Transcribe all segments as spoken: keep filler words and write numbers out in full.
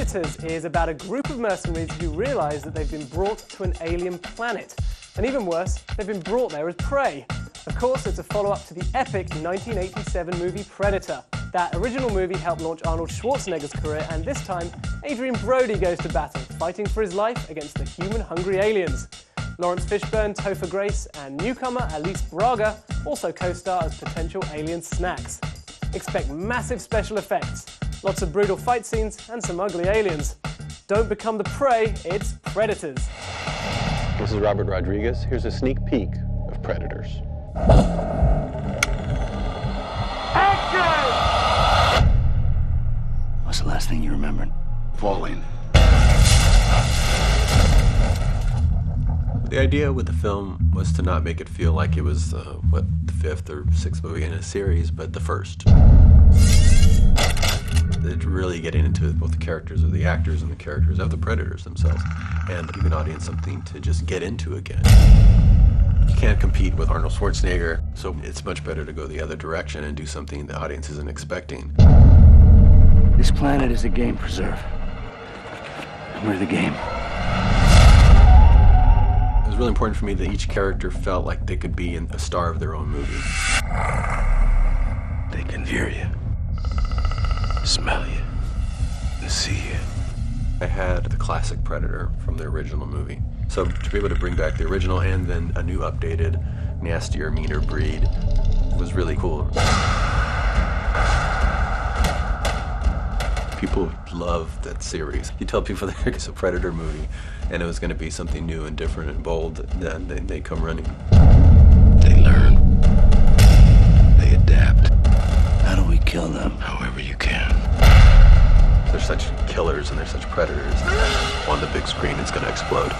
Predators is about a group of mercenaries who realize that they've been brought to an alien planet. And even worse, they've been brought there as prey. Of course, it's a follow-up to the epic nineteen eighty-seven movie Predator. That original movie helped launch Arnold Schwarzenegger's career, and this time, Adrian Brody goes to battle, fighting for his life against the human-hungry aliens. Lawrence Fishburne, Topher Grace, and newcomer Alice Braga also co-star as potential alien snacks. Expect massive special effects, lots of brutal fight scenes, and some ugly aliens. Don't become the prey, it's Predators. This is Robert Rodriguez. Here's a sneak peek of Predators. Action! What's the last thing you remembered? Falling. The idea with the film was to not make it feel like it was, uh, what, the fifth or sixth movie in a series, but the first. It's really getting into both the characters of the actors and the characters of the Predators themselves, and giving an audience something to just get into again. You can't compete with Arnold Schwarzenegger, so it's much better to go the other direction and do something the audience isn't expecting. This planet is a game preserve. And we're the game. It was really important for me that each character felt like they could be a star of their own movie. They can hear you, smell you, and see you. I had the classic Predator from the original movie. So to be able to bring back the original and then a new updated, nastier, meaner breed was really cool. People love that series. You tell people that it's a Predator movie and it was going to be something new and different and bold, then they, they come running. They learn. They adapt. How do we kill them? However you can. They're such killers and they're such predators. On the big screen, it's going to explode.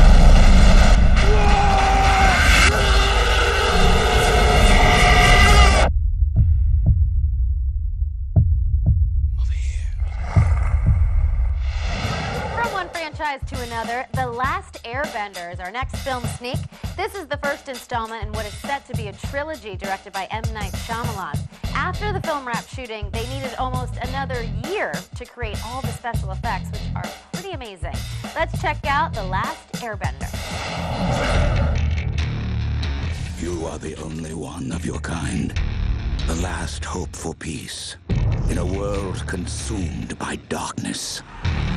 From one franchise to another, The Last Airbender is our next film sneak. This is the first installment in what is set to be a trilogy directed by M. Night Shyamalan. After the film wrapped shooting, they needed almost another year to create all the special effects, which are pretty amazing. Let's check out The Last Airbender. You are the only one of your kind. The last hope for peace in a world consumed by darkness.